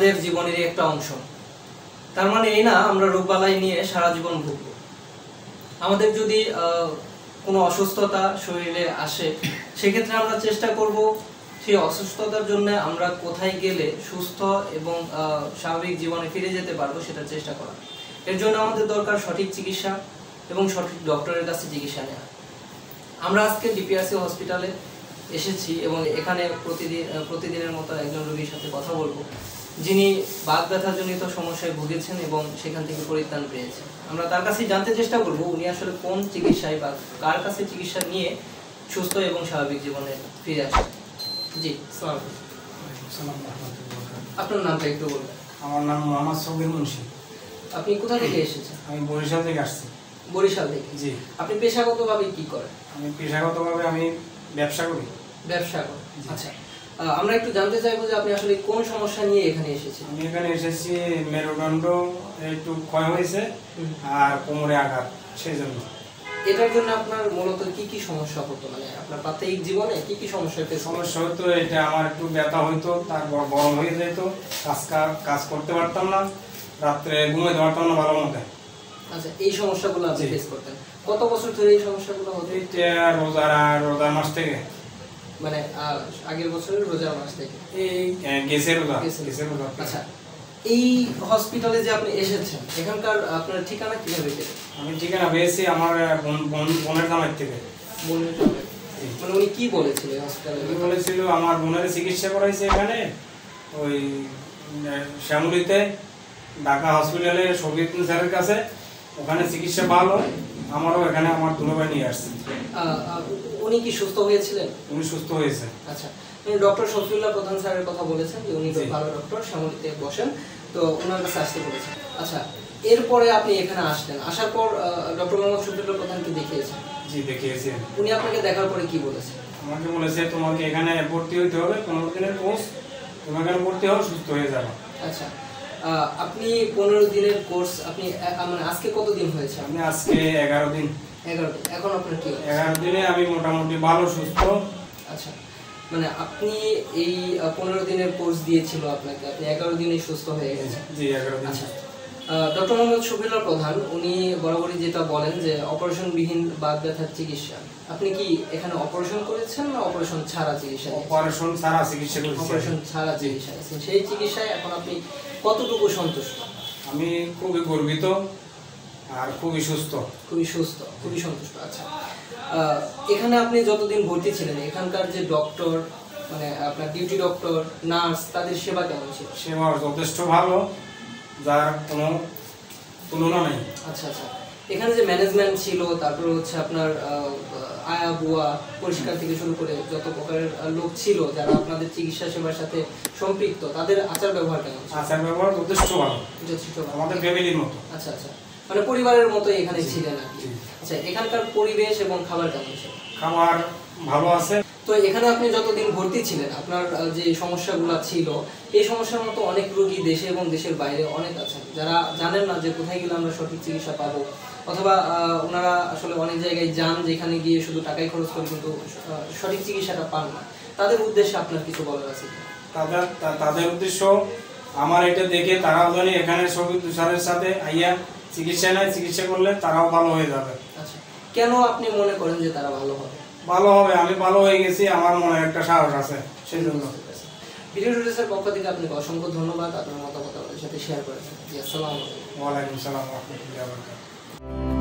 আমাদের জীবনের একটা অংশ। তার মানে এই না আমরা রোগবালাই নিয়ে সারা জীবন ভুগব। আমাদের যদি কোনো অসুস্থতা শরীরে আসে, সেক্ষেত্রে আমরা চেষ্টা করব সেই অসুস্থতার জন্য আমরা কোথায় গেলে সুস্থ এবং স্বাভাবিক জীবনে ফিরে যেতে পারবো সেটা চেষ্টা করা। এর জন্য আমাদের দরকার সঠিক চিকিৎসা এবং সঠিক ডক্টরের কাছে চিকিৎসা নেওয়া। আমরা আজকে ডিপিআরসি হসপিটালে এসেছি এবং এখানে প্রতিদিনের মতো একজন রোগীর সাথে কথা বলবো, যিনি বাত ব্যথাজনিত সমস্যায় ভুগেছেন এবং সেখান থেকে পরিত্রাণ পেয়েছেন। আমরা তার কাছে জানতে চেষ্টা করব উনি আসলে কোন চিকিৎসায় বা কার কাছে চিকিৎসা নিয়ে সুস্থ এবং স্বাভাবিক জীবনে ফিরে আসেন। জি, আসসালামু আলাইকুম। আপনার নামটা একটু বলবেন। আমার নাম মোহাম্মদ সৌগির মুন্সি। আপনি কোথা থেকে এসেছেন? আমি বরিশাল থেকে আসছি। বরিশাল থেকে? জি। আপনি পেশাগতভাবে কি করেন? আমি পেশাগতভাবে ব্যবসা করি। ব্যবসা করেন, আচ্ছা। আমরা একটু জানতে চাইবো যে আপনি আসলে কোন সমস্যা নিয়ে এখানে এসেছেন? আমি এখানে এসেছি মেরুদণ্ড একটু ক্ষয় হয়েছে আর কোমরে আঘাত, সেই জন্য। এটার জন্য আপনার মূলত কি কি সমস্যা হতো, মানে আপনার প্রাত্যহিক জীবনে কি কি সমস্যা হতো? এটা আমার একটু ব্যথা হইতো, তারপর গরম হয়ে যেত, কাজ করতে পারতাম না, রাত্রে ঘুমাইতে পারতাম না ভালো মতো। আচ্ছা, এই সমস্যাগুলো আপনি ফেস করতেন কত বছর ধরে? এই সমস্যাগুলো হতো এটা রোজার মাস থেকে, মানে আগের বছরের রোজার মাস থেকে? গেছে রোজা। আচ্ছা, এই হসপিটালে যে আপনি এসেছেন, এখানকার আপনার ঠিকানা কিভাবে পেলেন? আমি ঠিকানা পেয়েছি আমার বোনের জামাই থেকে। বোনের জামাই? মানে উনি কি বলেছিল হসপিটালে? উনি বলেছিল আমার বোনের চিকিৎসা করাইছে এখানে ওই শ্যামলীতে, ঢাকা হসপিটালে শফিক স্যারের কাছে, ওখানে চিকিৎসা ভালো। আমারও এখানে আমার দুলাভাই নিয়ে আসছে। উনি কি সুস্থ হয়েছিলেন? উনি সুস্থ হয়েছে। আচ্ছা, ডক্টর শফিউল্লাহ প্রধান স্যারের কথা বলেছেন যে উনি ভালো ডক্টর, শ্যামলীতে বসেন, তো ওনার কাছে আসতে বলেছেন। আচ্ছা, এরপরে আপনি এখানে আসলেন, আসার পর ডক্টর মোহাম্মদ শফিউল্লাহ প্রধানকে দেখিয়েছেন? জি, দেখিয়েছি। উনি আপনাকে দেখার পরে কি বলেছেন? আমাকে বলেছে তোমাকে এখানে ভর্তি হইতে হবে, 15 দিনের কোর্স, তুমি এখানে ভর্তি হও, সুস্থ হয়ে যাবে। আচ্ছা, আপনি 15 দিনের কোর্স, আপনি মানে আজকে কতদিন হয়েছে? আমি আজকে 11 দিন। 11 দিন। এখন আপনার কি? 11 দিনে আমি মোটামুটি ভালো সুস্থ। আচ্ছা, মানে আপনি এই 15 দিনের কোর্স দিয়েছিল আপনাকে, আপনি 11 দিনেই সুস্থ হয়ে গেছেন? জি, 11 দিন। আচ্ছা, ডক্টর মোহাম্মদ শফিউল্লাহ প্রধান উনি বরাবরই যেটা বলেন যে অপারেশনবিহীন বাত ব্যথার চিকিৎসা, আপনি কি এখানে অপারেশন করেছেন না অপারেশন ছাড়া চিকিৎসা? অপারেশন ছাড়া চিকিৎসা করেছি। অপারেশন ছাড়া চিকিৎসা, সেই চিকিৎসায় এখন আপনি কতটুকু সন্তুষ্ট? আমি খুবই গর্বিত আর খুবই সুস্থ। খুবই সুস্থ, খুবই সন্তুষ্ট। আচ্ছা, এখানে আপনি যতদিন ভর্তি ছিলেন, এখানকার যে ডক্টর, মানে আপনার ডিউটি ডক্টর, নার্স, তাদের সেবা কেমন ছিল? সেবা যথেষ্ট ভালো, যার কোনো তুলনা নেই। আচ্ছা আচ্ছা, এখানে যে ম্যানেজমেন্ট ছিল, তারপরে হচ্ছে আপনার আয়া বুয়া পরিষ্কার থেকে শুরু করে যত প্রকারের লোক ছিল যারা আপনাদের চিকিৎসা সেবার সাথে সম্পৃক্ত, তাদের আচার ব্যবহার কেমন? আচার ব্যবহার যথেষ্ট ভালো, আমাদের ফ্যামিলির মতো। আচ্ছা আচ্ছা, মানে পরিবারের মতো এখানে ছিলেন আর কি। আচ্ছা, এখানকার পরিবেশ এবং খাবার কেমন ছিল? খাবার ভালো আছে। তো এখানে আপনি যতদিন ভর্তি ছিলেন, আপনার যে সমস্যাগুলো ছিল, এই সমস্যার মতো অনেক রোগী দেশে এবং দেশের বাইরে অনেক আছেন যারা জানেন না যে কোথায় গেলে আমরা সঠিক চিকিৎসা পাবো, অথবা ওনারা আসলে অনেক জায়গায় যান যেখানে গিয়ে শুধু টাকাই খরচ করে কিন্তু সঠিক চিকিৎসাটা পান না। তাদের উদ্দেশ্যে আপনার কিছু বলার আছে? তাদের উদ্দেশ্য আমার এটা দেখে তারাও জানি এখানে শফিক স্যারের সাথে আইয়া চিকিৎসা নেয়, চিকিৎসা করলে তারাও ভালো হয়ে যাবে। আচ্ছা, কেন আপনি মনে করেন যে তারা ভালো হবে? ভালো হবে, আমি ভালো হয়ে গেছি, আমার মনে একটা সাহস আছে, সেই জন্য। ভিডিও টুডেসের পক্ষ থেকে আপনাকে অসংখ্য ধন্যবাদ আপনার মতামত আমাদের সাথে শেয়ার করেছেন। আসসালামু আলাইকুম। ওয়ালাইকুম আসসালাম ওয়া রাহমাতুল্লাহি ওয়া বারাকাতুহু।